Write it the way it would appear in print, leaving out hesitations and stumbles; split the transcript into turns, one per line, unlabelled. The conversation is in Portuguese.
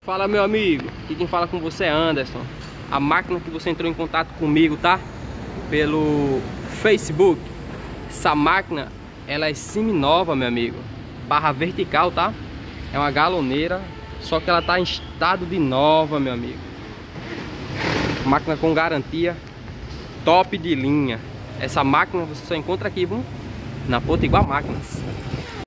Fala, meu amigo, aqui quem fala com você é Anderson. A máquina que você entrou em contato comigo, tá? Pelo Facebook. Essa máquina, ela é seminova, meu amigo. Barra vertical, tá? É uma galoneira, só que ela tá em estado de nova, meu amigo. Máquina com garantia top de linha. Essa máquina você só encontra aqui, viu? Na Potiguar Máquinas.